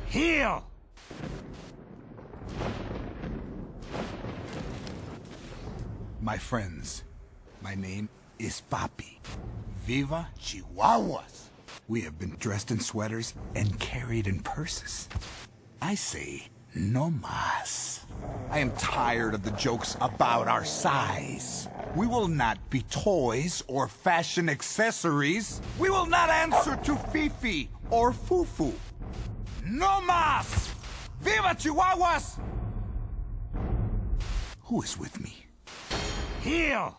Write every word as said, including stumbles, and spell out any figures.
Heal! My friends, my name is Papi. Viva Chihuahuas. We have been dressed in sweaters and carried in purses. I say, no mas. I am tired of the jokes about our size. We will not be toys or fashion accessories. We will not answer to Fifi or Fufu. No mas! Viva Chihuahuas! Who is with me? Heal!